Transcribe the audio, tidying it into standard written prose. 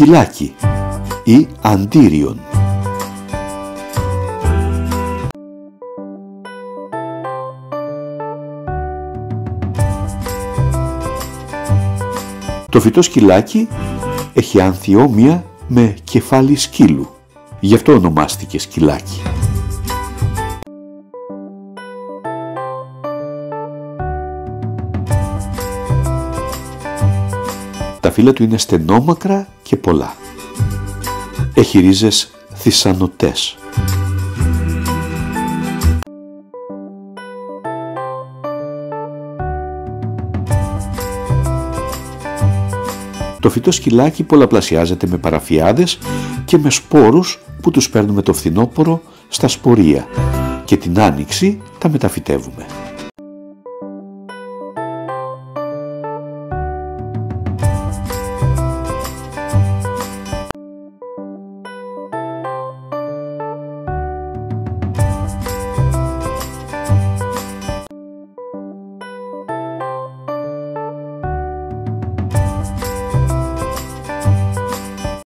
σκυλάκι ή αντίριον. Το φυτό σκυλάκι έχει ανθιόμοια με κεφάλι σκύλου, γι' αυτό ονομάστηκε σκυλάκι. Τα φύλλα του είναι στενόμακρα και πολλά. Έχει ρίζες θυσανωτές. Το φυτό σκυλάκι πολλαπλασιάζεται με παραφιάδες και με σπόρους που τους παίρνουμε το φθινόπωρο στα σπορεία και την άνοιξη τα μεταφυτεύουμε.